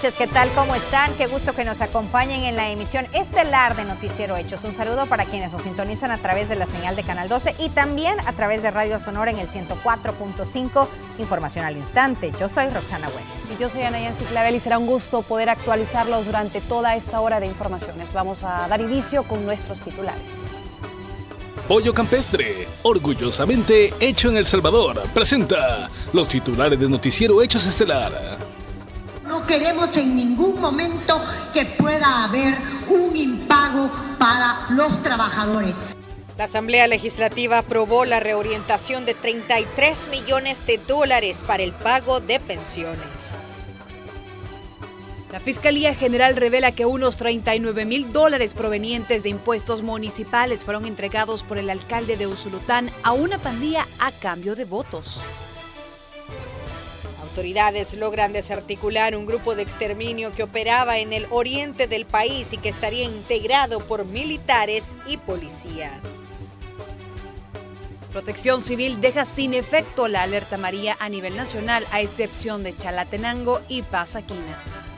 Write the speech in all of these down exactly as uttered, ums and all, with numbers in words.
noches, ¿qué tal? ¿Cómo están? Qué gusto que nos acompañen en la emisión estelar de Noticiero Hechos. Un saludo para quienes nos sintonizan a través de la señal de Canal doce y también a través de Radio Sonora en el ciento cuatro punto cinco. Información al instante. Yo soy Roxana Bueno. Y yo soy Ana Yancy Clavel y será un gusto poder actualizarlos durante toda esta hora de informaciones. Vamos a dar inicio con nuestros titulares. Pollo Campestre, orgullosamente hecho en El Salvador, presenta los titulares de Noticiero Hechos Estelar. No queremos en ningún momento que pueda haber un impago para los trabajadores. La Asamblea Legislativa aprobó la reorientación de treinta y tres millones de dólares para el pago de pensiones. La Fiscalía General revela que unos treinta y nueve mil dólares provenientes de impuestos municipales fueron entregados por el alcalde de Usulután a una pandilla a cambio de votos. Autoridades logran desarticular un grupo de exterminio que operaba en el oriente del país y que estaría integrado por militares y policías. Protección Civil deja sin efecto la alerta María a nivel nacional, a excepción de Chalatenango y Pasaquina.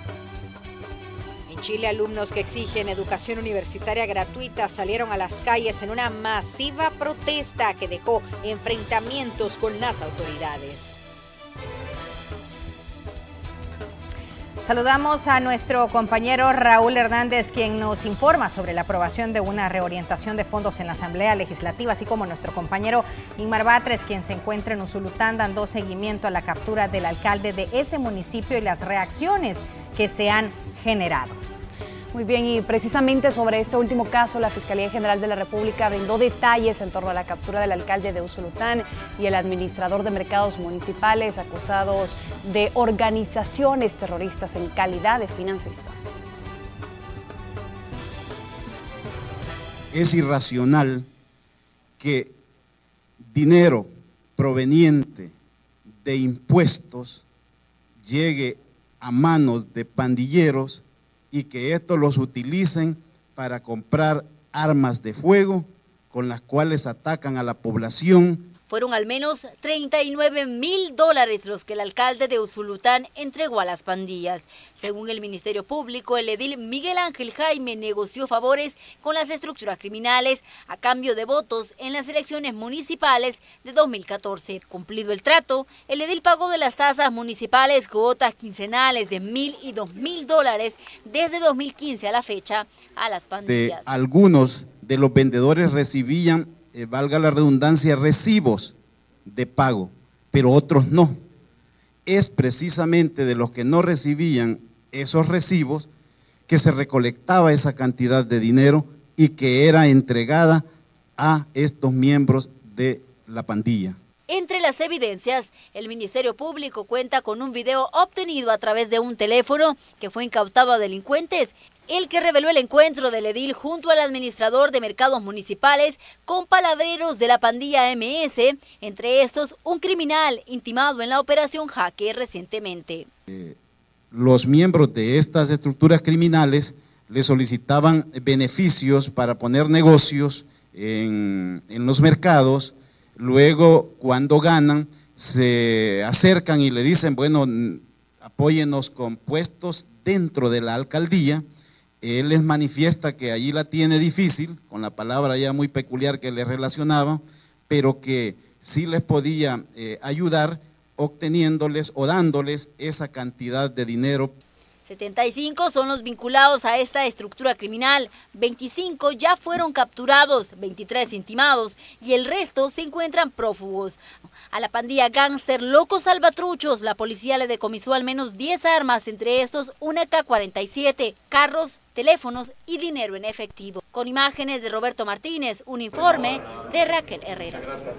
En Chile, alumnos que exigen educación universitaria gratuita salieron a las calles en una masiva protesta que dejó enfrentamientos con las autoridades. Saludamos a nuestro compañero Raúl Hernández, quien nos informa sobre la aprobación de una reorientación de fondos en la Asamblea Legislativa, así como nuestro compañero Inmar Batres, quien se encuentra en Usulután dando seguimiento a la captura del alcalde de ese municipio y las reacciones que se han generado. Muy bien, y precisamente sobre este último caso, la Fiscalía General de la República brindó detalles en torno a la captura del alcalde de Usulután y el administrador de mercados municipales acusados de organizaciones terroristas en calidad de financistas. Es irracional que dinero proveniente de impuestos llegue a manos de pandilleros y que estos los utilicen para comprar armas de fuego con las cuales atacan a la población. Fueron al menos treinta y nueve mil dólares los que el alcalde de Usulután entregó a las pandillas. Según el Ministerio Público, el edil Miguel Ángel Jaime negoció favores con las estructuras criminales a cambio de votos en las elecciones municipales de dos mil catorce. Cumplido el trato, el edil pagó de las tasas municipales cuotas quincenales de mil y dos mil dólares desde dos mil quince a la fecha a las pandillas. De algunos de los vendedores recibían, Eh, valga la redundancia, recibos de pago, pero otros no. Es precisamente de los que no recibían esos recibos que se recolectaba esa cantidad de dinero y que era entregada a estos miembros de la pandilla. Entre las evidencias, el Ministerio Público cuenta con un video obtenido a través de un teléfono que fue incautado a delincuentes, el que reveló el encuentro del edil junto al administrador de mercados municipales con palabreros de la pandilla M S, entre estos un criminal intimado en la operación Jaque recientemente. Eh, los miembros de estas estructuras criminales le solicitaban beneficios para poner negocios en, en los mercados. Luego, cuando ganan, se acercan y le dicen, bueno, apóyenos con puestos dentro de la alcaldía. Él les manifiesta que allí la tiene difícil, con la palabra ya muy peculiar que les relacionaba, pero que sí les podía eh, ayudar obteniéndoles o dándoles esa cantidad de dinero. setenta y cinco son los vinculados a esta estructura criminal, veinticinco ya fueron capturados, veintitrés intimados y el resto se encuentran prófugos. A la pandilla gánster Locos Salvatruchos, la policía le decomisó al menos diez armas, entre estos una K cuarenta y siete, carros, teléfonos y dinero en efectivo. Con imágenes de Roberto Martínez, un informe de Raquel Herrera.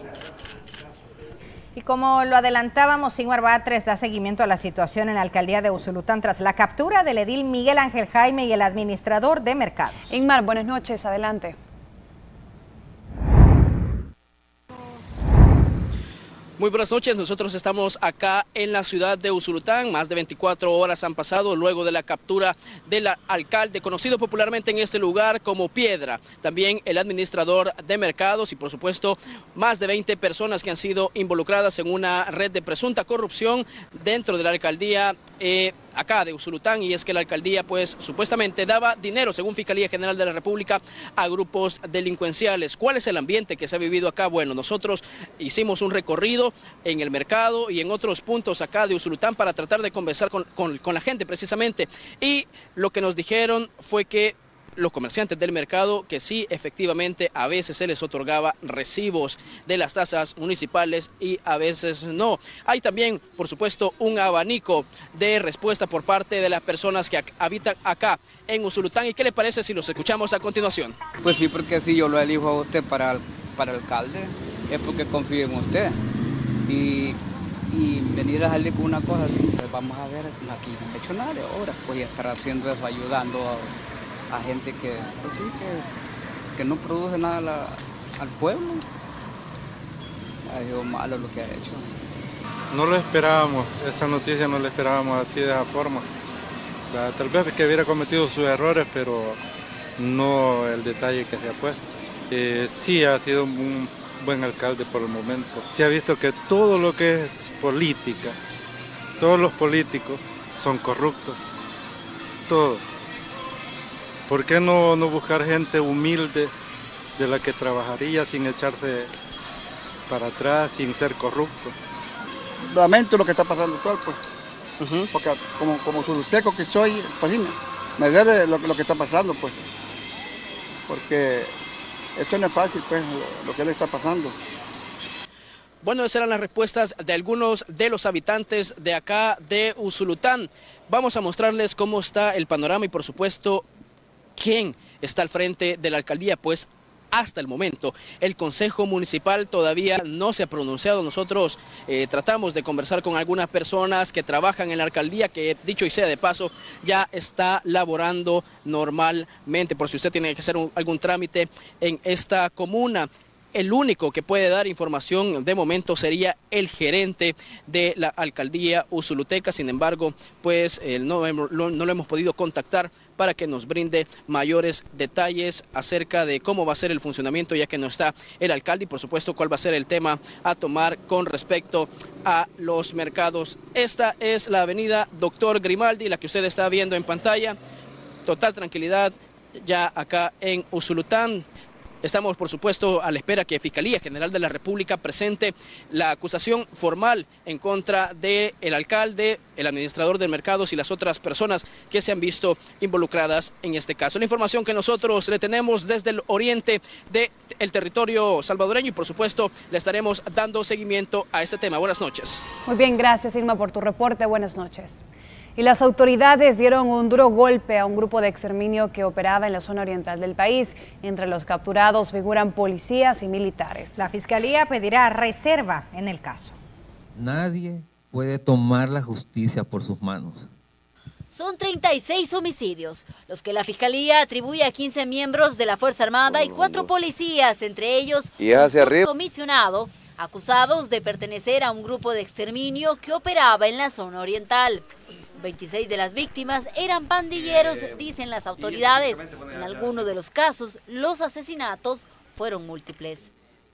Y como lo adelantábamos, Inmar Batres da seguimiento a la situación en la alcaldía de Usulután tras la captura del edil Miguel Ángel Jaime y el administrador de mercados. Inmar, buenas noches, adelante. Muy buenas noches, nosotros estamos acá en la ciudad de Usulután. Más de veinticuatro horas han pasado luego de la captura del alcalde, conocido popularmente en este lugar como Piedra. También el administrador de mercados y por supuesto más de veinte personas que han sido involucradas en una red de presunta corrupción dentro de la alcaldía eh, acá de Usulután, y es que la alcaldía pues supuestamente daba dinero, según Fiscalía General de la República, a grupos delincuenciales. ¿Cuál es el ambiente que se ha vivido acá? Bueno, nosotros hicimos un recorrido en el mercado y en otros puntos acá de Usulután para tratar de conversar con, con, con la gente precisamente, y lo que nos dijeron fue que los comerciantes del mercado, que sí, efectivamente, a veces se les otorgaba recibos de las tasas municipales y a veces no. Hay también, por supuesto, un abanico de respuesta por parte de las personas que habitan acá en Usulután. ¿Y qué le parece si los escuchamos a continuación? Pues sí, porque si yo lo elijo a usted para, para alcalde, es porque confío en usted. Y, y venir a salir con una cosa, pues vamos a ver, aquí no he hecho nada de obra, pues estar haciendo eso, ayudando a... a gente que, pues sí, que, que no produce nada la, al pueblo. Ha sido malo lo que ha hecho. No lo esperábamos, esa noticia no la esperábamos así de esa forma. Tal vez que hubiera cometido sus errores, pero no el detalle que se ha puesto. Eh, sí ha sido un buen alcalde por el momento. Se ha visto que todo lo que es política, todos los políticos son corruptos, todos. ¿Por qué no, no buscar gente humilde de la que trabajaría sin echarse para atrás, sin ser corrupto? Lamento lo que está pasando actual, pues. Uh-huh. Porque como, como suluteco que soy, pues sí, me, me duele lo, lo que está pasando, pues. Porque esto no es fácil, pues, lo, lo que le está pasando. Bueno, esas eran las respuestas de algunos de los habitantes de acá de Usulután. Vamos a mostrarles cómo está el panorama y, por supuesto, quién está al frente de la alcaldía. Pues hasta el momento el Consejo Municipal todavía no se ha pronunciado. Nosotros eh, tratamos de conversar con algunas personas que trabajan en la alcaldía, que dicho y sea de paso ya está laborando normalmente, por si usted tiene que hacer un, algún trámite en esta comuna. El único que puede dar información de momento sería el gerente de la alcaldía usuluteca. Sin embargo, pues eh, no, no, no lo hemos podido contactar para que nos brinde mayores detalles acerca de cómo va a ser el funcionamiento, ya que no está el alcalde, y por supuesto cuál va a ser el tema a tomar con respecto a los mercados. Esta es la avenida Doctor Grimaldi, la que usted está viendo en pantalla. Total tranquilidad ya acá en Usulután. Estamos, por supuesto, a la espera que Fiscalía General de la República presente la acusación formal en contra del alcalde, el administrador de mercados y las otras personas que se han visto involucradas en este caso. La información que nosotros le tenemos desde el oriente del territorio salvadoreño, y por supuesto le estaremos dando seguimiento a este tema. Buenas noches. Muy bien, gracias Irma por tu reporte. Buenas noches. Y las autoridades dieron un duro golpe a un grupo de exterminio que operaba en la zona oriental del país. Entre los capturados figuran policías y militares. La Fiscalía pedirá reserva en el caso. Nadie puede tomar la justicia por sus manos. Son treinta y seis homicidios, los que la Fiscalía atribuye a quince miembros de la Fuerza Armada y cuatro policías, entre ellos un comisionado, acusados de pertenecer a un grupo de exterminio que operaba en la zona oriental. veintiséis de las víctimas eran pandilleros, dicen las autoridades. En algunos de los casos, los asesinatos fueron múltiples.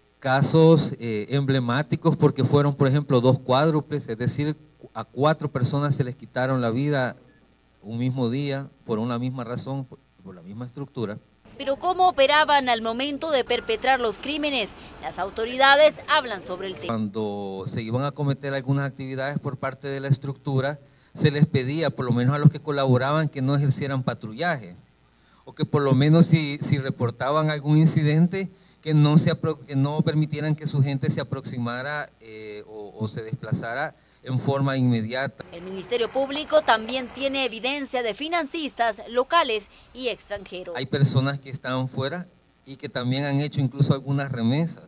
Casos eh, emblemáticos porque fueron, por ejemplo, dos cuádruples, es decir, a cuatro personas se les quitaron la vida un mismo día por una misma razón, por, por la misma estructura. Pero ¿cómo operaban al momento de perpetrar los crímenes? Las autoridades hablan sobre el tema. Cuando se iban a cometer algunas actividades por parte de la estructura, se les pedía, por lo menos a los que colaboraban, que no ejercieran patrullaje, o que por lo menos si, si reportaban algún incidente, que no, se que no permitieran que su gente se aproximara eh, o, o se desplazara en forma inmediata. El Ministerio Público también tiene evidencia de financistas locales y extranjeros. Hay personas que están fuera y que también han hecho incluso algunas remesas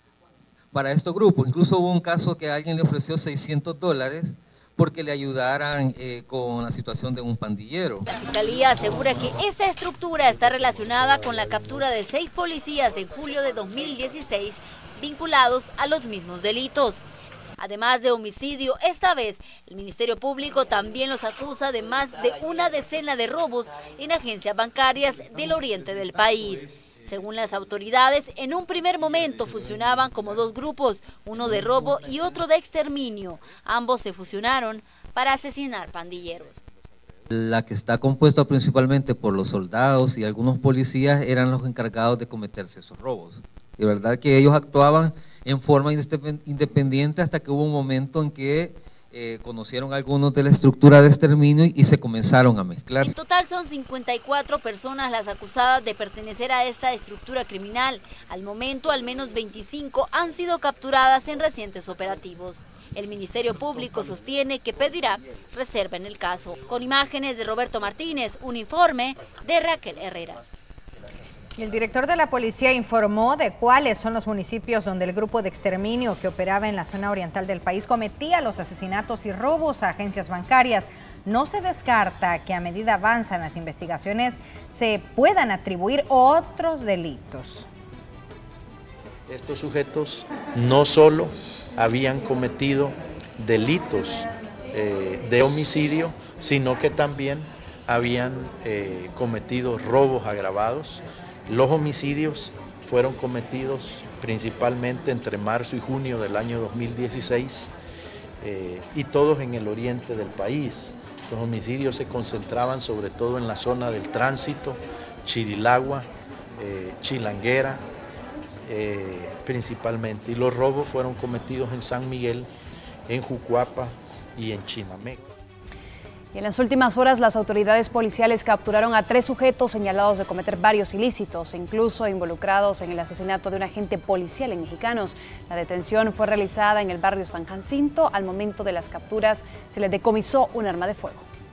para estos grupos. Incluso hubo un caso que alguien le ofreció seiscientos dólares porque le ayudaran eh, con la situación de un pandillero. La Fiscalía asegura que esta estructura está relacionada con la captura de seis policías en julio de dos mil dieciséis vinculados a los mismos delitos. Además de homicidio, esta vez el Ministerio Público también los acusa de más de una decena de robos en agencias bancarias del oriente del país. Según las autoridades, en un primer momento fusionaban como dos grupos, uno de robo y otro de exterminio. Ambos se fusionaron para asesinar pandilleros. La que está compuesta principalmente por los soldados y algunos policías eran los encargados de cometerse esos robos. De verdad que ellos actuaban en forma independiente hasta que hubo un momento en que eh, conocieron algunos de la estructura de exterminio y se comenzaron a mezclar. En total son cincuenta y cuatro personas las acusadas de pertenecer a esta estructura criminal. Al momento, al menos veinticinco han sido capturadas en recientes operativos. El Ministerio Público sostiene que pedirá reserva en el caso. Con imágenes de Roberto Martínez, un informe de Raquel Herrera. El director de la policía informó de cuáles son los municipios donde el grupo de exterminio que operaba en la zona oriental del país cometía los asesinatos y robos a agencias bancarias. No se descarta que a medida avanzan las investigaciones se puedan atribuir otros delitos. Estos sujetos no solo habían cometido delitos eh, de homicidio, sino que también habían eh, cometido robos agravados. Los homicidios fueron cometidos principalmente entre marzo y junio del año dos mil dieciséis eh, y todos en el oriente del país. Los homicidios se concentraban sobre todo en la zona del Tránsito, Chirilagua, eh, Chilanguera, eh, principalmente. Y los robos fueron cometidos en San Miguel, en Jucuapa y en Chinameca. Y en las últimas horas las autoridades policiales capturaron a tres sujetos señalados de cometer varios ilícitos, incluso involucrados en el asesinato de un agente policial en Mexicanos. La detención fue realizada en el barrio San Jacinto. Al momento de las capturas se les decomisó un arma de fuego.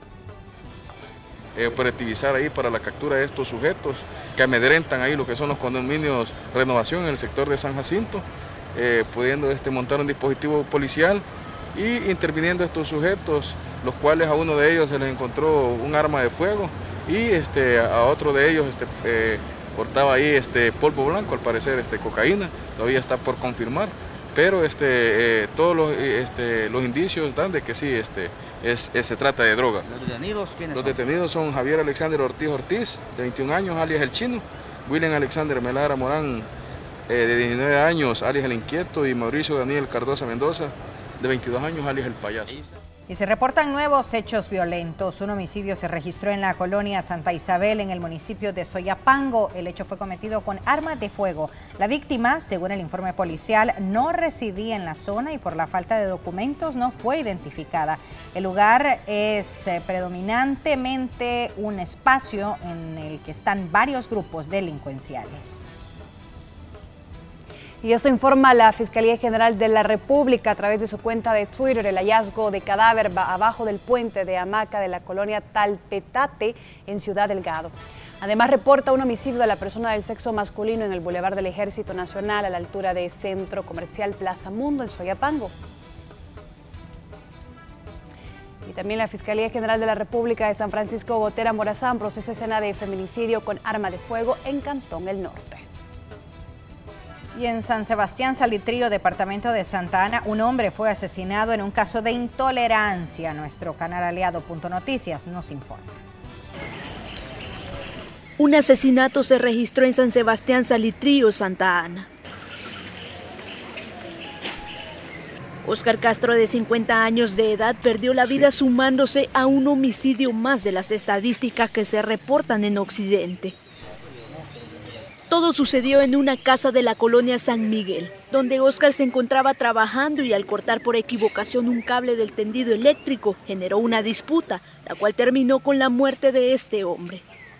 Eh, operativizar ahí para la captura de estos sujetos que amedrentan ahí lo que son los condominios Renovación en el sector de San Jacinto, eh, pudiendo este, montar un dispositivo policial y interviniendo estos sujetos, los cuales a uno de ellos se les encontró un arma de fuego y este, a otro de ellos este, eh, portaba ahí este, polvo blanco, al parecer este, cocaína, todavía está por confirmar, pero este, eh, todos los, este, los indicios dan de que sí, este, es, es, se trata de droga. ¿Los detenidos quiénes Los son? detenidos son Javier Alexander Ortiz Ortiz, de veintiún años, alias El Chino, William Alexander Melara Morán, eh, de diecinueve años, alias El Inquieto, y Mauricio Daniel Cardosa Mendoza, de veintidós años, alias El Payaso. Y se reportan nuevos hechos violentos. Un homicidio se registró en la colonia Santa Isabel, en el municipio de Soyapango. El hecho fue cometido con armas de fuego. La víctima, según el informe policial, no residía en la zona y por la falta de documentos no fue identificada. El lugar es eh, predominantemente un espacio en el que están varios grupos delincuenciales. Y esto informa la Fiscalía General de la República a través de su cuenta de Twitter, el hallazgo de cadáver abajo del puente de hamaca de la colonia Talpetate en Ciudad Delgado. Además reporta un homicidio de la persona del sexo masculino en el Boulevard del Ejército Nacional a la altura de Centro Comercial Plaza Mundo en Soyapango. Y también la Fiscalía General de la República de San Francisco Gotera Morazán procesa escena de feminicidio con arma de fuego en Cantón El Norte. Y en San Sebastián Salitrío, departamento de Santa Ana, un hombre fue asesinado en un caso de intolerancia. Nuestro canal aliado Punto Noticias nos informa. Un asesinato se registró en San Sebastián Salitrío, Santa Ana. Óscar Castro, de cincuenta años de edad, perdió la vida sumándose a un homicidio más de las estadísticas que se reportan en Occidente. Todo sucedió en una casa de la colonia San Miguel, donde Óscar se encontraba trabajando y al cortar por equivocación un cable del tendido eléctrico, generó una disputa, la cual terminó con la muerte de este hombre.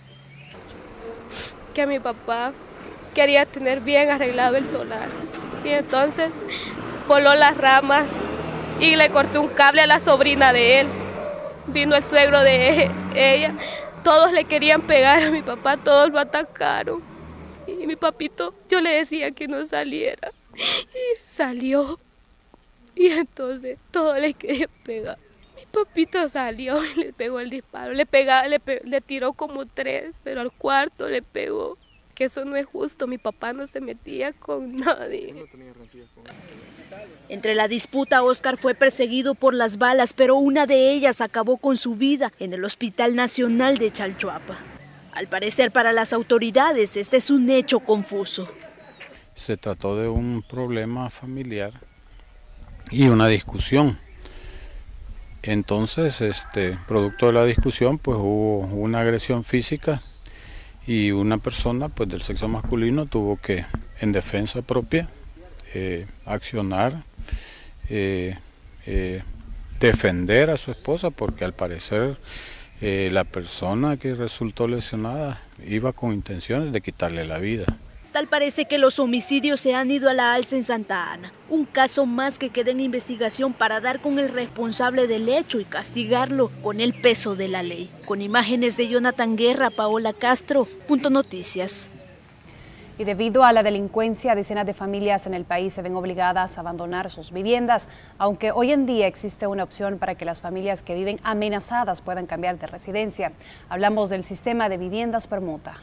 Que mi papá quería tener bien arreglado el solar y entonces voló las ramas y le cortó un cable a la sobrina de él. Vino el suegro de ella, todos le querían pegar a mi papá, todos lo atacaron. Y mi papito, yo le decía que no saliera, y salió, y entonces todos le querían pegar. Mi papito salió y le pegó el disparo, le, pegaba, le, pe le tiró como tres, pero al cuarto le pegó, que eso no es justo, mi papá no se metía con nadie. Entre la disputa, Óscar fue perseguido por las balas, pero una de ellas acabó con su vida en el Hospital Nacional de Chalchuapa. Al parecer, para las autoridades, este es un hecho confuso. Se trató de un problema familiar y una discusión. Entonces, este, producto de la discusión, pues hubo una agresión física y una persona pues del sexo masculino tuvo que, en defensa propia, eh, accionar, eh, eh, defender a su esposa, porque al parecer eh, la persona que resultó lesionada iba con intenciones de quitarle la vida. Tal parece que los homicidios se han ido a la alza en Santa Ana. Un caso más que queda en investigación para dar con el responsable del hecho y castigarlo con el peso de la ley. Con imágenes de Jonathan Guerra, Paola Castro, Punto Noticias. Y debido a la delincuencia, decenas de familias en el país se ven obligadas a abandonar sus viviendas, aunque hoy en día existe una opción para que las familias que viven amenazadas puedan cambiar de residencia. Hablamos del sistema de viviendas permuta.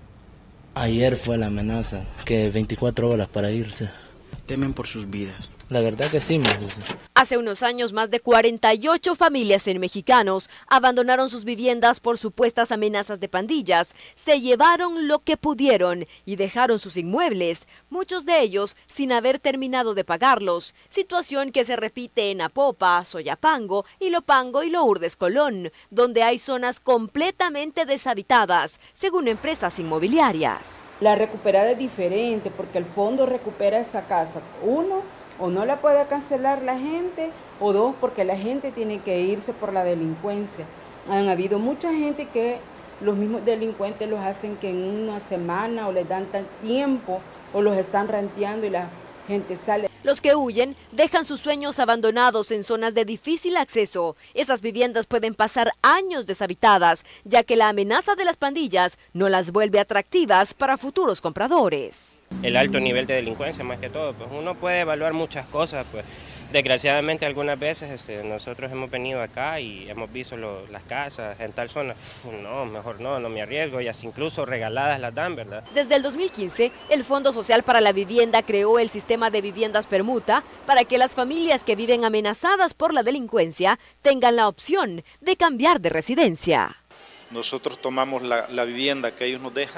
Ayer fue la amenaza, que veinticuatro horas para irse. Temen por sus vidas. La verdad que sí, más. Hace unos años, más de cuarenta y ocho familias en mexicanos abandonaron sus viviendas por supuestas amenazas de pandillas. Se llevaron lo que pudieron y dejaron sus inmuebles, muchos de ellos sin haber terminado de pagarlos. Situación que se repite en Apopa, Soyapango, Ilopango y Lourdes Colón, donde hay zonas completamente deshabitadas, según empresas inmobiliarias. La recuperada es diferente porque el fondo recupera esa casa. Uno, o no la puede cancelar la gente, o dos, porque la gente tiene que irse por la delincuencia. Han habido mucha gente que los mismos delincuentes los hacen que en una semana o les dan tal tiempo o los están renteando y la gente sale. Los que huyen dejan sus sueños abandonados en zonas de difícil acceso. Esas viviendas pueden pasar años deshabitadas, ya que la amenaza de las pandillas no las vuelve atractivas para futuros compradores. El alto nivel de delincuencia más que todo, pues uno puede evaluar muchas cosas, pues desgraciadamente algunas veces este, nosotros hemos venido acá y hemos visto lo, las casas en tal zona, Uf, no, mejor no, no me arriesgo, y hasta incluso regaladas las dan, ¿verdad? Desde el dos mil quince, el Fondo Social para la Vivienda creó el sistema de viviendas permuta para que las familias que viven amenazadas por la delincuencia tengan la opción de cambiar de residencia. Nosotros tomamos la, la vivienda que ellos nos dejan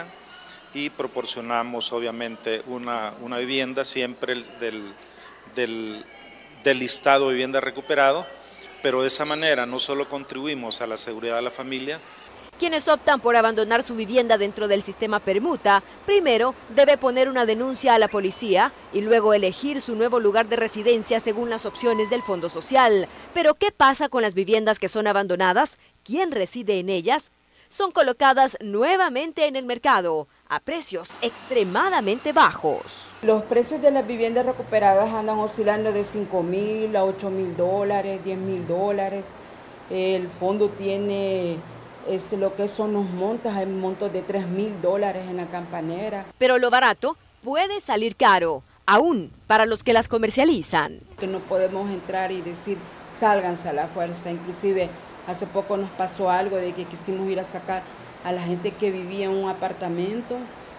y proporcionamos obviamente una, una vivienda siempre del, del, del listado de vivienda recuperado, pero de esa manera no solo contribuimos a la seguridad de la familia. Quienes optan por abandonar su vivienda dentro del sistema permuta, primero debe poner una denuncia a la policía y luego elegir su nuevo lugar de residencia según las opciones del Fondo Social. Pero ¿qué pasa con las viviendas que son abandonadas? ¿Quién reside en ellas? Son colocadas nuevamente en el mercado a precios extremadamente bajos. Los precios de las viviendas recuperadas andan oscilando de cinco mil a ocho mil dólares, diez mil dólares. El fondo tiene es lo que son los montos, hay montos de tres mil dólares en la Campanera. Pero lo barato puede salir caro, aún para los que las comercializan. Que no podemos entrar y decir, sálganse a la fuerza, inclusive hace poco nos pasó algo de que quisimos ir a sacar a la gente que vivía en un apartamento,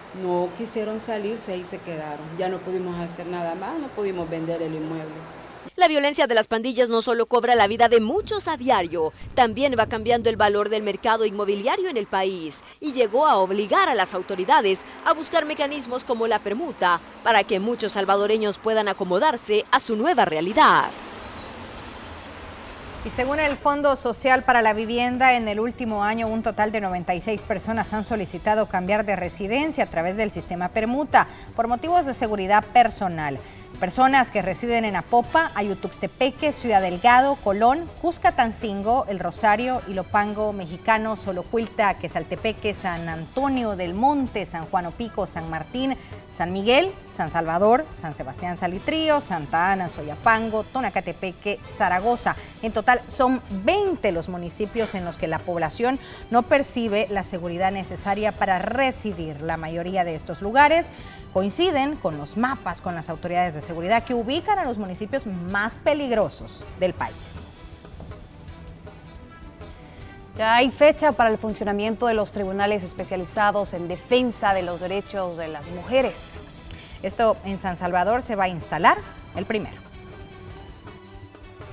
no quisieron salirse y se quedaron. Ya no pudimos hacer nada más, no pudimos vender el inmueble. La violencia de las pandillas no solo cobra la vida de muchos a diario, también va cambiando el valor del mercado inmobiliario en el país y llegó a obligar a las autoridades a buscar mecanismos como la permuta para que muchos salvadoreños puedan acomodarse a su nueva realidad. Y según el Fondo Social para la Vivienda, en el último año un total de noventa y seis personas han solicitado cambiar de residencia a través del sistema permuta por motivos de seguridad personal. Personas que residen en Apopa, Ayutuxtepeque, Ciudad Delgado, Colón, Cuscatancingo, El Rosario, Ilopango, Mexicano, Xolocuilta, Quesaltepeque, San Antonio del Monte, San Juan Opico, San Martín, San Miguel, San Salvador, San Sebastián Salitrío, Santa Ana, Soyapango, Tonacatepeque, Zaragoza. En total son veinte los municipios en los que la población no percibe la seguridad necesaria para residir. La mayoría de estos lugares coinciden con los mapas con las autoridades de seguridad que ubican a los municipios más peligrosos del país. Ya hay fecha para el funcionamiento de los tribunales especializados en defensa de los derechos de las mujeres. Esto en San Salvador se va a instalar el primero.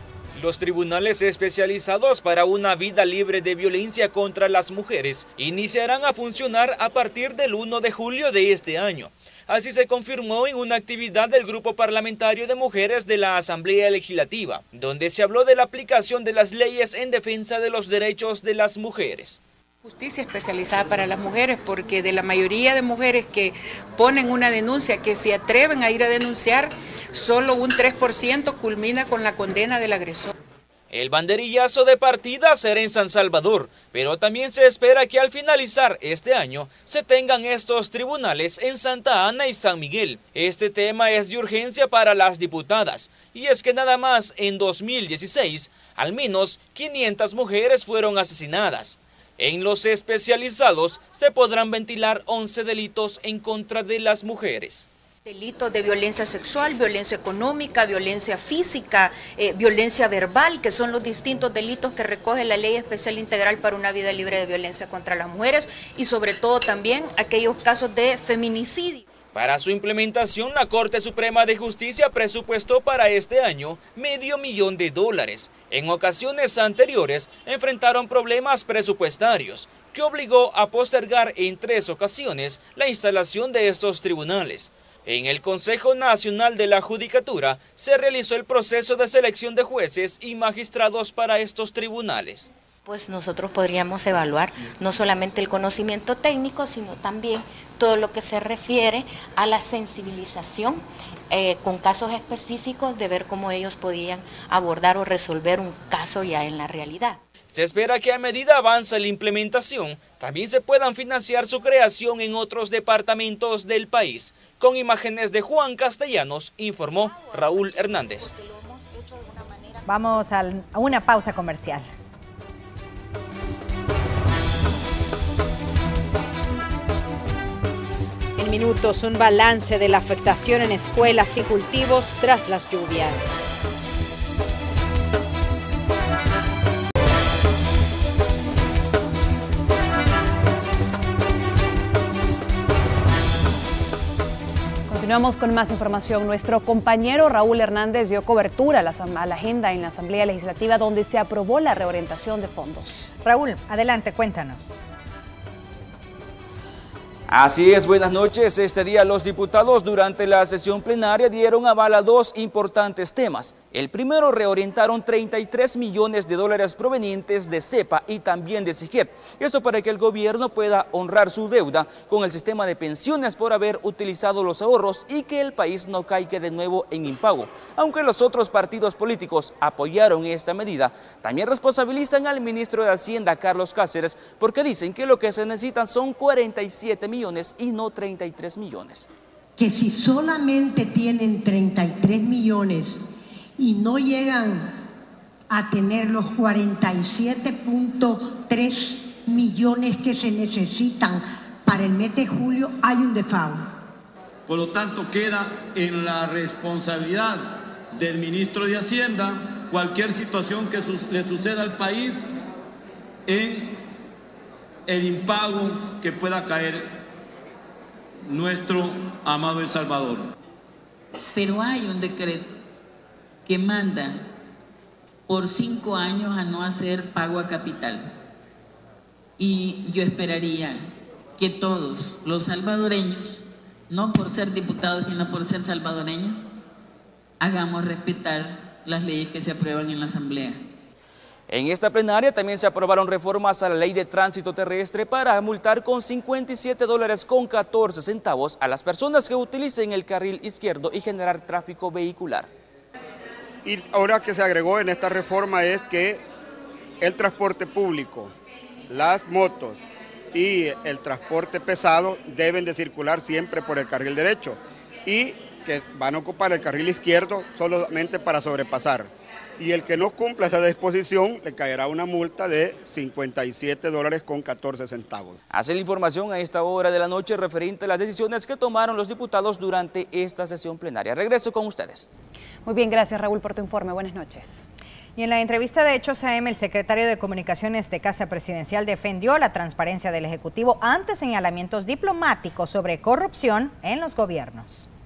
Los tribunales especializados para una vida libre de violencia contra las mujeres iniciarán a funcionar a partir del primero de julio de este año. Así se confirmó en una actividad del Grupo Parlamentario de Mujeres de la Asamblea Legislativa, donde se habló de la aplicación de las leyes en defensa de los derechos de las mujeres. Justicia especializada para las mujeres, porque de la mayoría de mujeres que ponen una denuncia, que se atreven a ir a denunciar, solo un tres por ciento culmina con la condena del agresor. El banderillazo de partida será en San Salvador, pero también se espera que al finalizar este año se tengan estos tribunales en Santa Ana y San Miguel. Este tema es de urgencia para las diputadas, y es que nada más en dos mil dieciséis, al menos quinientas mujeres fueron asesinadas. En los especializados se podrán ventilar once delitos en contra de las mujeres. Delitos de violencia sexual, violencia económica, violencia física, eh, violencia verbal, que son los distintos delitos que recoge la Ley Especial Integral para una vida libre de violencia contra las mujeres y sobre todo también aquellos casos de feminicidio. Para su implementación, la Corte Suprema de Justicia presupuestó para este año medio millón de dólares. En ocasiones anteriores enfrentaron problemas presupuestarios, que obligó a postergar en tres ocasiones la instalación de estos tribunales. En el Consejo Nacional de la Judicatura se realizó el proceso de selección de jueces y magistrados para estos tribunales. Pues nosotros podríamos evaluar no solamente el conocimiento técnico, sino también todo lo que se refiere a la sensibilización eh, con casos específicos de ver cómo ellos podían abordar o resolver un caso ya en la realidad. Se espera que a medida avanza la implementación, también se puedan financiar su creación en otros departamentos del país. Con imágenes de Juan Castellanos, informó Raúl Hernández. Vamos a una pausa comercial. En minutos, un balance de la afectación en escuelas y cultivos tras las lluvias. Continuamos con más información. Nuestro compañero Raúl Hernández dio cobertura a la, a la agenda en la Asamblea Legislativa donde se aprobó la reorientación de fondos. Raúl, adelante, cuéntanos. Así es, buenas noches. Este día los diputados durante la sesión plenaria dieron aval a dos importantes temas. El primero, reorientaron treinta y tres millones de dólares provenientes de CEPA y también de SIGET. Esto para que el gobierno pueda honrar su deuda con el sistema de pensiones por haber utilizado los ahorros y que el país no caiga de nuevo en impago. Aunque los otros partidos políticos apoyaron esta medida, también responsabilizan al ministro de Hacienda, Carlos Cáceres, porque dicen que lo que se necesitan son cuarenta y siete millones y no treinta y tres millones. Que si solamente tienen treinta y tres millones y no llegan a tener los cuarenta y siete punto tres millones que se necesitan para el mes de julio, hay un default. Por lo tanto, queda en la responsabilidad del ministro de Hacienda cualquier situación que su- le suceda al país en el impago que pueda caer nuestro amado El Salvador. Pero hay un decreto que manda por cinco años a no hacer pago a capital. Y yo esperaría que todos los salvadoreños, no por ser diputados, sino por ser salvadoreños, hagamos respetar las leyes que se aprueban en la Asamblea. En esta plenaria también se aprobaron reformas a la ley de tránsito terrestre para multar con cincuenta y siete dólares con catorce centavos a las personas que utilicen el carril izquierdo y generar tráfico vehicular. Y ahora que se agregó en esta reforma es que el transporte público, las motos y el transporte pesado deben de circular siempre por el carril derecho y que van a ocupar el carril izquierdo solamente para sobrepasar. Y el que no cumpla esa disposición le caerá una multa de cincuenta y siete dólares con catorce centavos. Hace la información a esta hora de la noche referente a las decisiones que tomaron los diputados durante esta sesión plenaria. Regreso con ustedes. Muy bien, gracias Raúl por tu informe. Buenas noches. Y en la entrevista de Hechos A M, el secretario de Comunicaciones de Casa Presidencial defendió la transparencia del Ejecutivo ante señalamientos diplomáticos sobre corrupción en los gobiernos.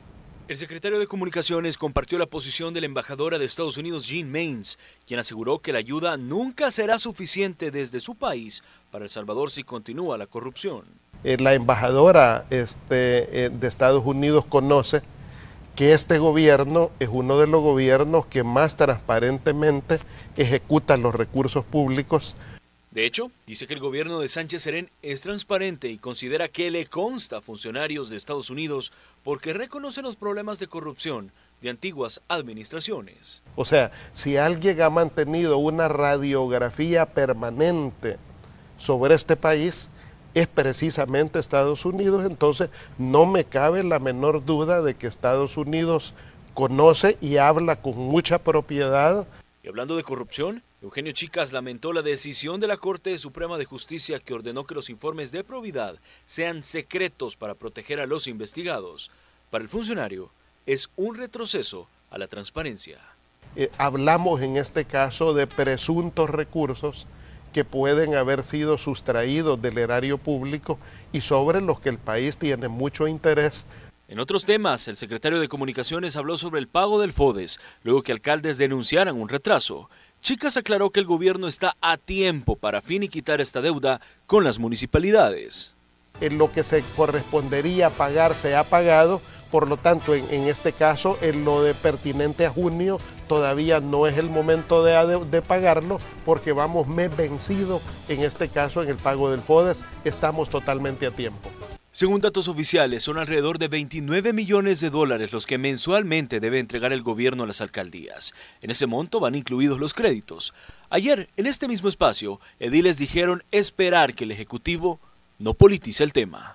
El secretario de Comunicaciones compartió la posición de la embajadora de Estados Unidos, Jean Mains, quien aseguró que la ayuda nunca será suficiente desde su país para El Salvador si continúa la corrupción. La embajadora este, de Estados Unidos conoce que este gobierno es uno de los gobiernos que más transparentemente ejecuta los recursos públicos. De hecho, dice que el gobierno de Sánchez Serén es transparente y considera que le consta a funcionarios de Estados Unidos porque reconocen los problemas de corrupción de antiguas administraciones. O sea, si alguien ha mantenido una radiografía permanente sobre este país, es precisamente Estados Unidos. Entonces no me cabe la menor duda de que Estados Unidos conoce y habla con mucha propiedad. Y hablando de corrupción, Eugenio Chicas lamentó la decisión de la Corte Suprema de Justicia que ordenó que los informes de probidad sean secretos para proteger a los investigados. Para el funcionario, es un retroceso a la transparencia. Eh, hablamos en este caso de presuntos recursos que pueden haber sido sustraídos del erario público y sobre los que el país tiene mucho interés. En otros temas, el secretario de Comunicaciones habló sobre el pago del FODES, luego que alcaldes denunciaran un retraso. Chicas aclaró que el gobierno está a tiempo para finiquitar esta deuda con las municipalidades. En lo que se correspondería pagar se ha pagado, por lo tanto en, en este caso en lo de pertinente a junio todavía no es el momento de, de, de pagarlo porque vamos mes vencido en este caso en el pago del FODES, estamos totalmente a tiempo. Según datos oficiales, son alrededor de veintinueve millones de dólares los que mensualmente debe entregar el gobierno a las alcaldías. En ese monto van incluidos los créditos. Ayer, en este mismo espacio, ediles dijeron esperar que el Ejecutivo no politice el tema.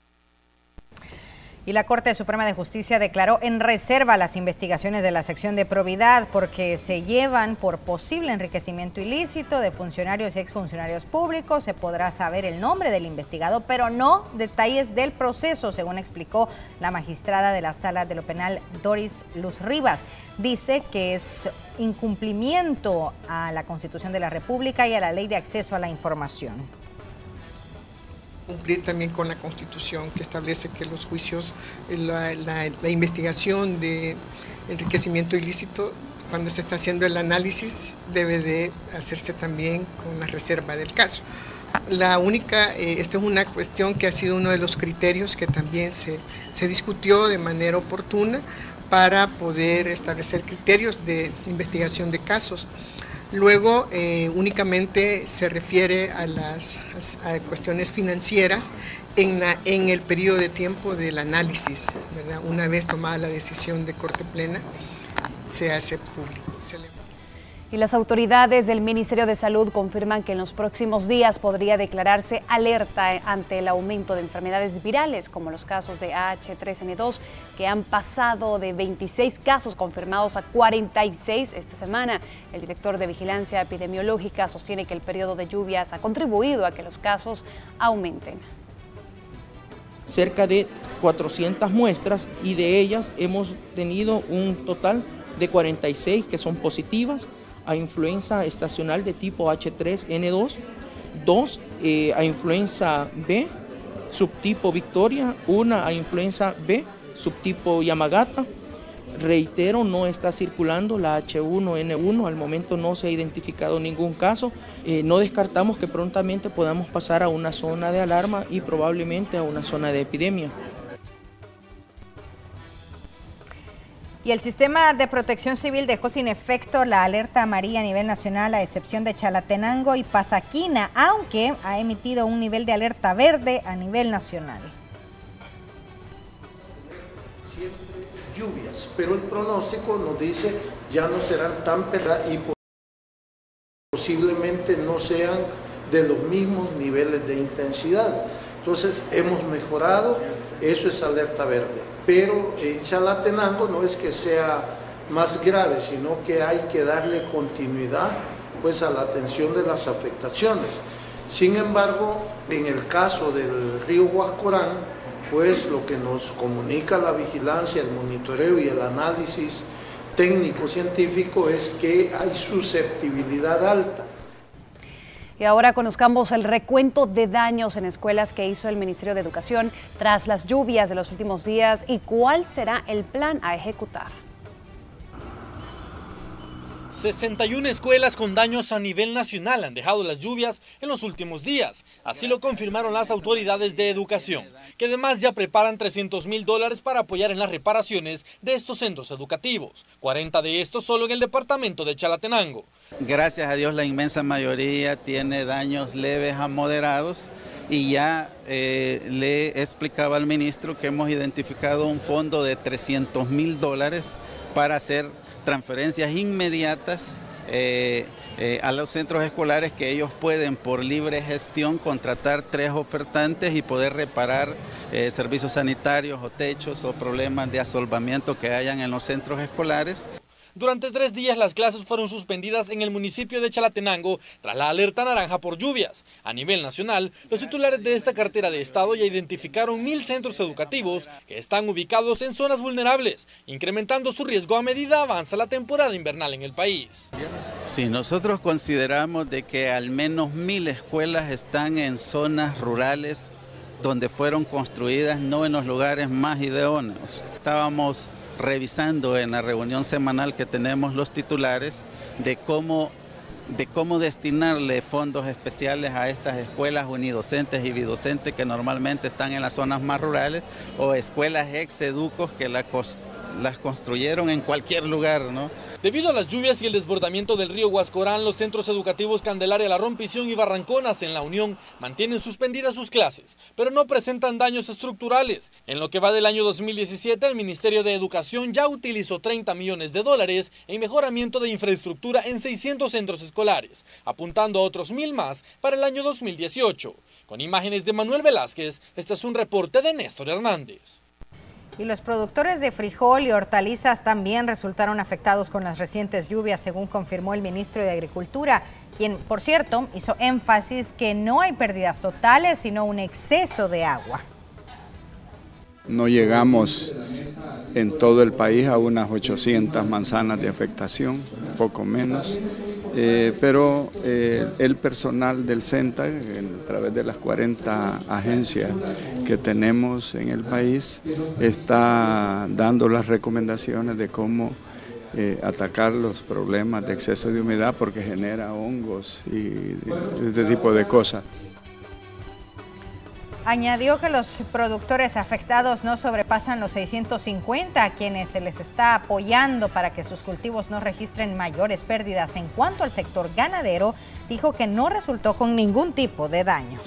Y la Corte Suprema de Justicia declaró en reserva las investigaciones de la sección de probidad porque se llevan por posible enriquecimiento ilícito de funcionarios y exfuncionarios públicos. Se podrá saber el nombre del investigado, pero no detalles del proceso, según explicó la magistrada de la Sala de lo Penal, Doris Luz Rivas. Dice que es incumplimiento a la Constitución de la República y a la Ley de Acceso a la Información. Cumplir también con la Constitución que establece que los juicios, la, la, la investigación de enriquecimiento ilícito, cuando se está haciendo el análisis, debe de hacerse también con la reserva del caso. La única, eh, esto es una cuestión que ha sido uno de los criterios que también se, se discutió de manera oportuna para poder establecer criterios de investigación de casos. Luego eh, únicamente se refiere a las a cuestiones financieras en, la, en el periodo de tiempo del análisis, ¿verdad? Una vez tomada la decisión de Corte Plena, se hace público. Se le... Y las autoridades del Ministerio de Salud confirman que en los próximos días podría declararse alerta ante el aumento de enfermedades virales, como los casos de A H tres N dos, que han pasado de veintiséis casos confirmados a cuarenta y seis esta semana. El director de Vigilancia Epidemiológica sostiene que el periodo de lluvias ha contribuido a que los casos aumenten. Cerca de cuatrocientas muestras y de ellas hemos tenido un total de cuarenta y seis que son positivas a influenza estacional de tipo H tres N dos, dos eh, a influenza B, subtipo Victoria, una a influenza B, subtipo Yamagata. Reitero, no está circulando la H uno N uno, al momento no se ha identificado ningún caso. Eh, no descartamos que prontamente podamos pasar a una zona de alarma y probablemente a una zona de epidemia. Y el Sistema de Protección Civil dejó sin efecto la alerta amarilla a nivel nacional, a excepción de Chalatenango y Pasaquina, aunque ha emitido un nivel de alerta verde a nivel nacional. Siempre lluvias, pero el pronóstico nos dice ya no serán tan pesadas y posiblemente no sean de los mismos niveles de intensidad. Entonces hemos mejorado, eso es alerta verde. Pero en Chalatenango no es que sea más grave, sino que hay que darle continuidad pues, a la atención de las afectaciones. Sin embargo, en el caso del río Huascorán, pues lo que nos comunica la vigilancia, el monitoreo y el análisis técnico-científico es que hay susceptibilidad alta. Y ahora conozcamos el recuento de daños en escuelas que hizo el Ministerio de Educación tras las lluvias de los últimos días y cuál será el plan a ejecutar. sesenta y una escuelas con daños a nivel nacional han dejado las lluvias en los últimos días. Así lo confirmaron las autoridades de educación, que además ya preparan trescientos mil dólares para apoyar en las reparaciones de estos centros educativos. cuarenta de estos solo en el departamento de Chalatenango. Gracias a Dios la inmensa mayoría tiene daños leves a moderados y ya eh, le explicaba al ministro que hemos identificado un fondo de trescientos mil dólares para hacer transferencias inmediatas eh, eh, a los centros escolares, que ellos pueden por libre gestión contratar tres ofertantes y poder reparar eh, servicios sanitarios o techos o problemas de asolvamiento que hayan en los centros escolares. Durante tres días las clases fueron suspendidas en el municipio de Chalatenango tras la alerta naranja por lluvias. A nivel nacional, los titulares de esta cartera de Estado ya identificaron mil centros educativos que están ubicados en zonas vulnerables, incrementando su riesgo a medida avanza la temporada invernal en el país. Sí, nosotros consideramos de que al menos mil escuelas están en zonas rurales donde fueron construidas, no en los lugares más idóneos. Estábamos revisando en la reunión semanal que tenemos los titulares de cómo, de cómo destinarle fondos especiales a estas escuelas unidocentes y bidocentes que normalmente están en las zonas más rurales, o escuelas ex-educos que la las construyeron en cualquier lugar, ¿no? Debido a las lluvias y el desbordamiento del río Huascorán, los centros educativos Candelaria, La Rompición y Barranconas en La Unión mantienen suspendidas sus clases, pero no presentan daños estructurales. En lo que va del año dos mil diecisiete, el Ministerio de Educación ya utilizó treinta millones de dólares en mejoramiento de infraestructura en seiscientos centros escolares, apuntando a otros mil más para el año dos mil dieciocho. Con imágenes de Manuel Velázquez, este es un reporte de Néstor Hernández. Y los productores de frijol y hortalizas también resultaron afectados con las recientes lluvias, según confirmó el ministro de Agricultura, quien, por cierto, hizo énfasis que no hay pérdidas totales, sino un exceso de agua. No llegamos en todo el país a unas ochocientas manzanas de afectación, poco menos, eh, pero eh, el personal del CENTA, a través de las cuarenta agencias que tenemos en el país, está dando las recomendaciones de cómo eh, atacar los problemas de exceso de humedad, porque genera hongos y este tipo de cosas. Añadió que los productores afectados no sobrepasan los seiscientos cincuenta, a quienes se les está apoyando para que sus cultivos no registren mayores pérdidas. En cuanto al sector ganadero, dijo que no resultó con ningún tipo de daños.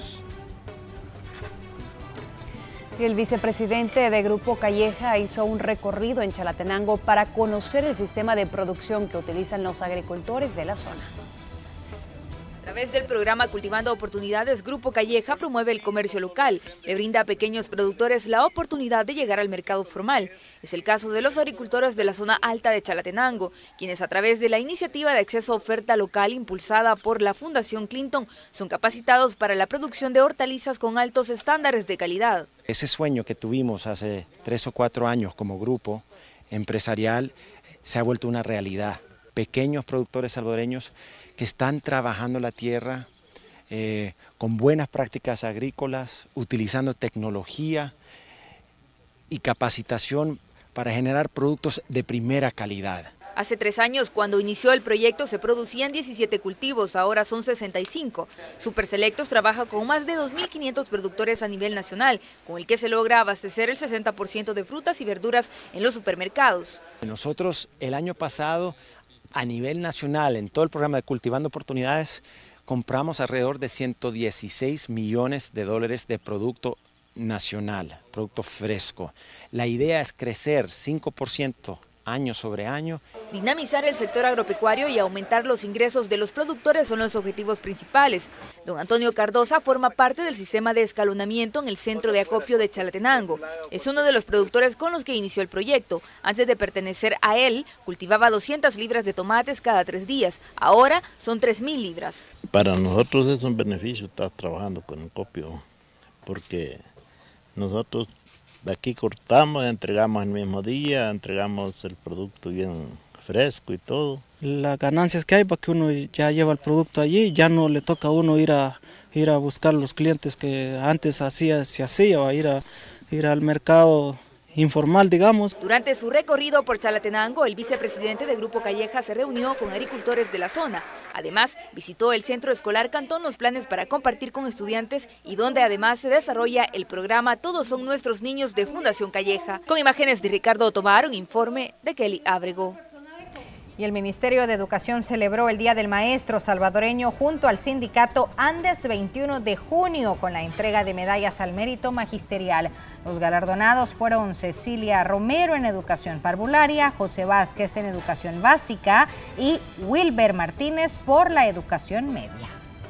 Y el vicepresidente de Grupo Calleja hizo un recorrido en Chalatenango para conocer el sistema de producción que utilizan los agricultores de la zona. A través del programa Cultivando Oportunidades, Grupo Calleja promueve el comercio local, le brinda a pequeños productores la oportunidad de llegar al mercado formal. Es el caso de los agricultores de la zona alta de Chalatenango, quienes a través de la iniciativa de acceso a oferta local impulsada por la Fundación Clinton, son capacitados para la producción de hortalizas con altos estándares de calidad. Ese sueño que tuvimos hace tres o cuatro años como grupo empresarial se ha vuelto una realidad. Pequeños productores salvadoreños que están trabajando la tierra eh, con buenas prácticas agrícolas, utilizando tecnología y capacitación para generar productos de primera calidad. Hace tres años, cuando inició el proyecto, se producían diecisiete cultivos, ahora son sesenta y cinco. Superselectos trabaja con más de dos mil quinientos productores a nivel nacional, con el que se logra abastecer el sesenta por ciento de frutas y verduras en los supermercados. Nosotros el año pasado, a nivel nacional, en todo el programa de Cultivando Oportunidades, compramos alrededor de ciento dieciséis millones de dólares de producto nacional, producto fresco. La idea es crecer cinco por ciento año sobre año. Dinamizar el sector agropecuario y aumentar los ingresos de los productores son los objetivos principales. Don Antonio Cardosa forma parte del sistema de escalonamiento en el centro de acopio de Chalatenango. Es uno de los productores con los que inició el proyecto. Antes de pertenecer a él, cultivaba doscientas libras de tomates cada tres días. Ahora son tres mil libras. Para nosotros es un beneficio estar trabajando con el acopio, porque nosotros de aquí cortamos, entregamos el mismo día, entregamos el producto bien fresco y todo. Las ganancias que hay para que uno ya lleva el producto allí, ya no le toca a uno ir a, ir a buscar los clientes que antes hacía, se hacía, o a ir, a, ir al mercado informal, digamos. Durante su recorrido por Chalatenango, el vicepresidente del Grupo Calleja se reunió con agricultores de la zona. Además, visitó el centro escolar Cantón Los Planes para compartir con estudiantes y donde además se desarrolla el programa Todos son nuestros niños de Fundación Calleja. Con imágenes de Ricardo Tobar, un informe de Kelly Ábrego. Y el Ministerio de Educación celebró el Día del Maestro salvadoreño junto al sindicato Andes veintiuno de junio con la entrega de medallas al mérito magisterial. Los galardonados fueron Cecilia Romero en Educación Parvularia, José Vázquez en Educación Básica y Wilber Martínez por la Educación Media.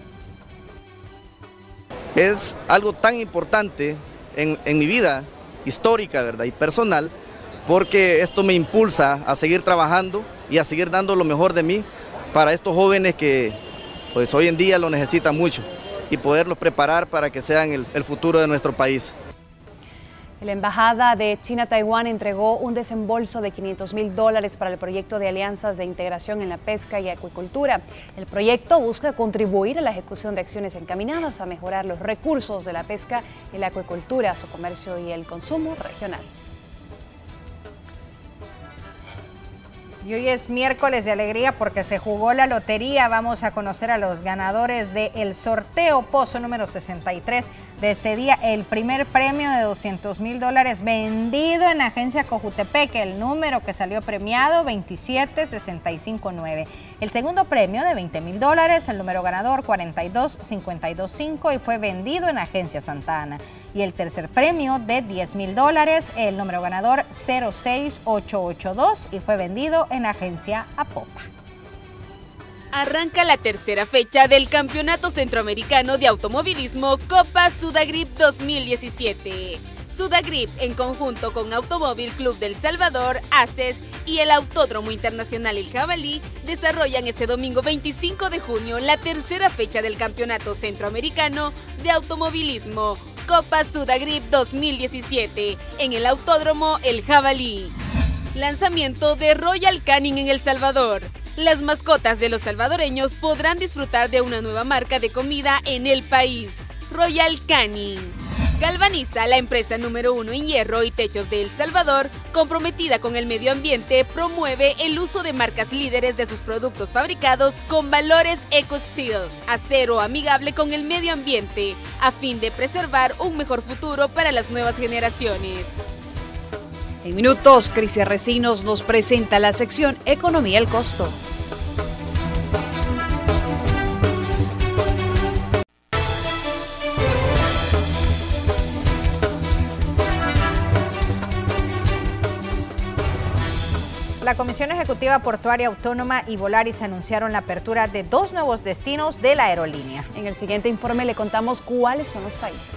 Es algo tan importante en, en mi vida histórica, ¿verdad? Y personal, porque esto me impulsa a seguir trabajando y a seguir dando lo mejor de mí para estos jóvenes que pues hoy en día lo necesitan mucho y poderlos preparar para que sean el, el futuro de nuestro país. La Embajada de China a Taiwán entregó un desembolso de quinientos mil dólares para el proyecto de alianzas de integración en la pesca y acuicultura. El proyecto busca contribuir a la ejecución de acciones encaminadas a mejorar los recursos de la pesca y la acuicultura, su comercio y el consumo regional. Y hoy es miércoles de alegría porque se jugó la lotería. Vamos a conocer a los ganadores del sorteo Pozo número sesenta y tres de este día. El primer premio de doscientos mil dólares vendido en la agencia Cojutepec. El número que salió premiado veintisiete sesenta y cinco nueve. El segundo premio de veinte mil dólares, el número ganador cuarenta y dos cincuenta y dos cinco y fue vendido en la agencia Santa Ana. Y el tercer premio de diez mil dólares, el número ganador cero seis ocho ocho dos y fue vendido en agencia Apopa. Arranca la tercera fecha del Campeonato Centroamericano de Automovilismo Copa Sudagrip dos mil diecisiete. Sudagrip, en conjunto con Automóvil Club del Salvador, A C E S y el Autódromo Internacional El Jabalí, desarrollan este domingo veinticinco de junio la tercera fecha del Campeonato Centroamericano de Automovilismo Copa Sudagrip dos mil diecisiete en el Autódromo El Jabalí. Lanzamiento de Royal Canin en El Salvador. Las mascotas de los salvadoreños podrán disfrutar de una nueva marca de comida en el país, Royal Canin. Galvaniza, la empresa número uno en hierro y techos de El Salvador, comprometida con el medio ambiente, promueve el uso de marcas líderes de sus productos fabricados con valores EcoSteel, acero amigable con el medio ambiente, a fin de preservar un mejor futuro para las nuevas generaciones. En minutos, Crisia Recinos nos presenta la sección Economía al Costo. La Comisión Ejecutiva Portuaria Autónoma y Volaris anunciaron la apertura de dos nuevos destinos de la aerolínea. En el siguiente informe le contamos cuáles son los países.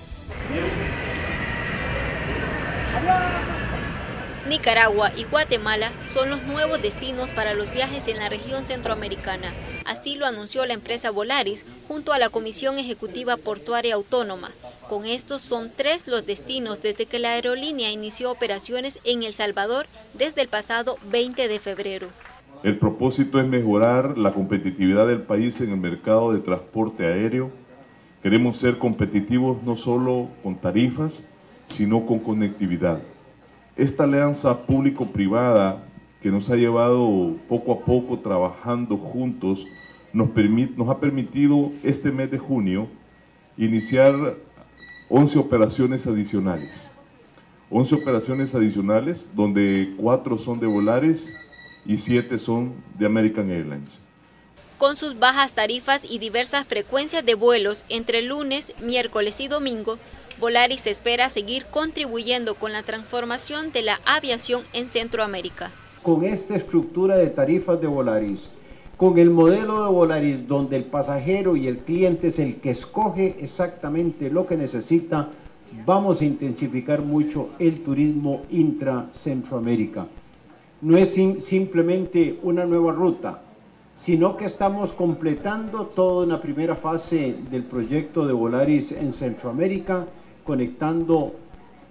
Nicaragua y Guatemala son los nuevos destinos para los viajes en la región centroamericana. Así lo anunció la empresa Volaris junto a la Comisión Ejecutiva Portuaria Autónoma. Con estos son tres los destinos desde que la aerolínea inició operaciones en El Salvador desde el pasado veinte de febrero. El propósito es mejorar la competitividad del país en el mercado de transporte aéreo. Queremos ser competitivos no solo con tarifas, sino con conectividad. Esta alianza público-privada que nos ha llevado poco a poco trabajando juntos nos, permit, nos ha permitido este mes de junio iniciar once operaciones adicionales. once operaciones adicionales donde cuatro son de Volaris y siete son de American Airlines. Con sus bajas tarifas y diversas frecuencias de vuelos entre lunes, miércoles y domingo, Volaris espera seguir contribuyendo con la transformación de la aviación en Centroamérica. Con esta estructura de tarifas de Volaris, con el modelo de Volaris donde el pasajero y el cliente es el que escoge exactamente lo que necesita, vamos a intensificar mucho el turismo intra-Centroamérica. No es sim- simplemente una nueva ruta, sino que estamos completando toda una primera fase del proyecto de Volaris en Centroamérica, conectando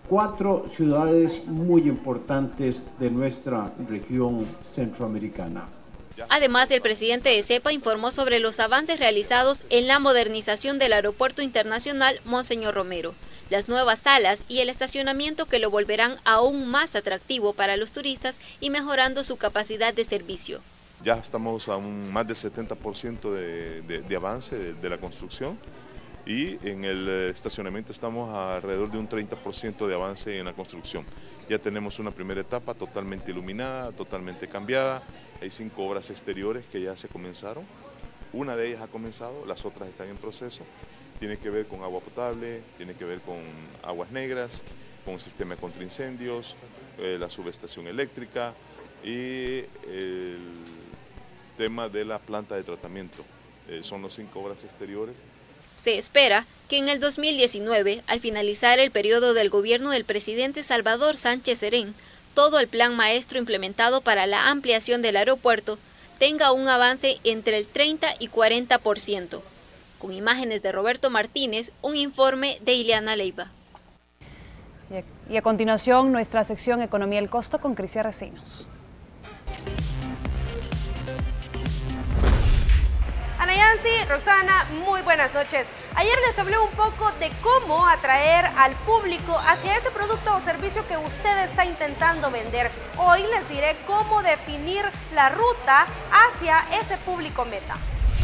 cuatro ciudades muy importantes de nuestra región centroamericana. Además, el presidente de CEPA informó sobre los avances realizados en la modernización del Aeropuerto Internacional Monseñor Romero, las nuevas salas y el estacionamiento que lo volverán aún más atractivo para los turistas y mejorando su capacidad de servicio. Ya estamos a un más del setenta por ciento de, de, de avance de, de la construcción y en el estacionamiento estamos alrededor de un treinta por ciento de avance en la construcción. Ya tenemos una primera etapa totalmente iluminada, totalmente cambiada, hay cinco obras exteriores que ya se comenzaron, una de ellas ha comenzado, las otras están en proceso, tiene que ver con agua potable, tiene que ver con aguas negras, con el sistema contra incendios, eh, la subestación eléctrica y el tema de la planta de tratamiento, eh, son las cinco obras exteriores. Se espera que en el dos mil diecinueve, al finalizar el periodo del gobierno del presidente Salvador Sánchez Serén, todo el plan maestro implementado para la ampliación del aeropuerto tenga un avance entre el treinta y cuarenta por ciento. Con imágenes de Roberto Martínez, un informe de Ileana Leiva. Y a continuación, nuestra sección Economía al Costo con Crisia Recinos. Ana Yancy, Roxana, muy buenas noches. Ayer les hablé un poco de cómo atraer al público hacia ese producto o servicio que usted está intentando vender. Hoy les diré cómo definir la ruta hacia ese público meta.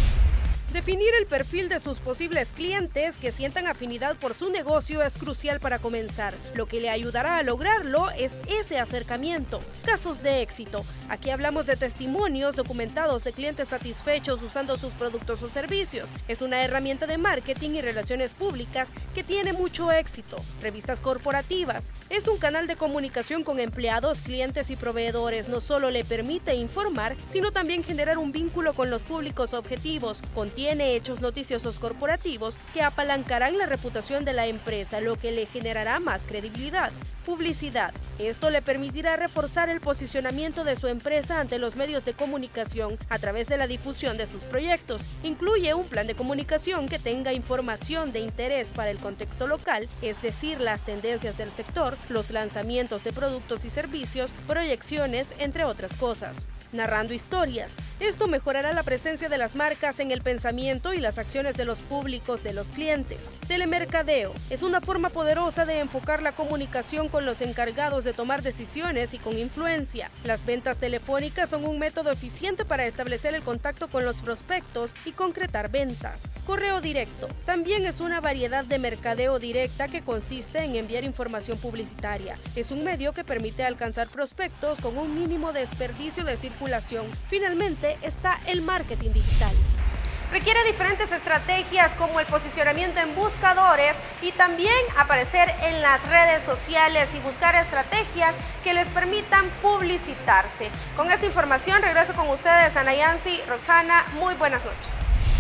Definir el perfil de sus posibles clientes que sientan afinidad por su negocio es crucial para comenzar. Lo que le ayudará a lograrlo es ese acercamiento. Casos de éxito. Aquí hablamos de testimonios documentados de clientes satisfechos usando sus productos o servicios. Es una herramienta de marketing y relaciones públicas que tiene mucho éxito. Revistas corporativas. Es un canal de comunicación con empleados, clientes y proveedores. No solo le permite informar, sino también generar un vínculo con los públicos objetivos. Contiene hechos noticiosos corporativos que apalancarán la reputación de la empresa, lo que le generará más credibilidad. Publicidad. Esto le permitirá reforzar el posicionamiento de su empresa ante los medios de comunicación a través de la difusión de sus proyectos. Incluye un plan de comunicación que tenga información de interés para el contexto local, es decir, las tendencias del sector, los lanzamientos de productos y servicios, proyecciones, entre otras cosas. Narrando historias. Esto mejorará la presencia de las marcas en el pensamiento y las acciones de los públicos de los clientes. Telemercadeo. Es una forma poderosa de enfocar la comunicación con los encargados de tomar decisiones y con influencia. Las ventas telefónicas son un método eficiente para establecer el contacto con los prospectos y concretar ventas. Correo directo. También es una variedad de mercadeo directa que consiste en enviar información publicitaria. Es un medio que permite alcanzar prospectos con un mínimo desperdicio de circulación. Finalmente está el marketing digital. Requiere diferentes estrategias como el posicionamiento en buscadores y también aparecer en las redes sociales y buscar estrategias que les permitan publicitarse. Con esta información regreso con ustedes, Ana Yancy, Roxana, muy buenas noches.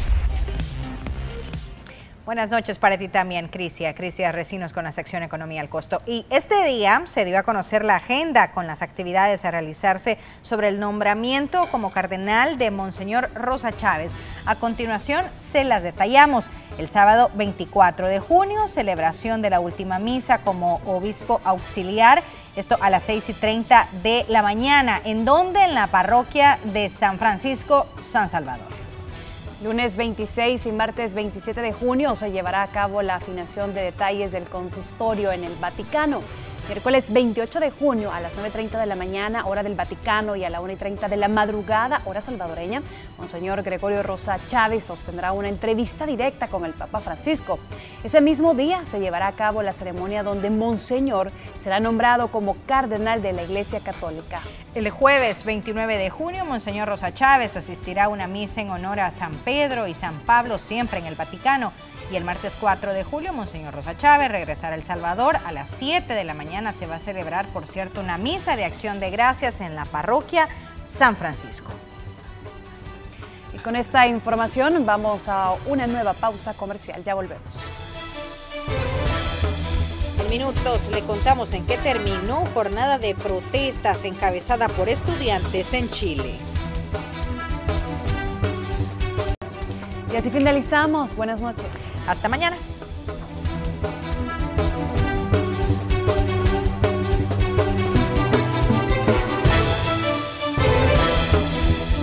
Buenas noches para ti también, Crisia. Crisia Recinos con la sección Economía al Costo. Y este día se dio a conocer la agenda con las actividades a realizarse sobre el nombramiento como cardenal de Monseñor Rosa Chávez. A continuación se las detallamos. El sábado veinticuatro de junio, celebración de la última misa como obispo auxiliar. Esto a las seis y treinta de la mañana. ¿En dónde? En la parroquia de San Francisco, San Salvador. Lunes veintiséis y martes veintisiete de junio se llevará a cabo la afinación de detalles del consistorio en el Vaticano. Miércoles veintiocho de junio a las nueve y treinta de la mañana, hora del Vaticano, y a la una y treinta de la madrugada, hora salvadoreña, Monseñor Gregorio Rosa Chávez sostendrá una entrevista directa con el Papa Francisco. Ese mismo día se llevará a cabo la ceremonia donde Monseñor será nombrado como cardenal de la Iglesia Católica. El jueves veintinueve de junio, Monseñor Rosa Chávez asistirá a una misa en honor a San Pedro y San Pablo, siempre en el Vaticano. Y el martes cuatro de julio, Monseñor Rosa Chávez regresará a El Salvador. A las siete de la mañana se va a celebrar, por cierto, una misa de acción de gracias en la parroquia San Francisco. Y con esta información vamos a una nueva pausa comercial. Ya volvemos. En minutos le contamos en qué terminó jornada de protestas encabezada por estudiantes en Chile. Y así finalizamos. Buenas noches. Hasta mañana.